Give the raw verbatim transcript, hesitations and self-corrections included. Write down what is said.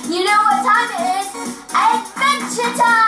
You know what time it is? Adventure time!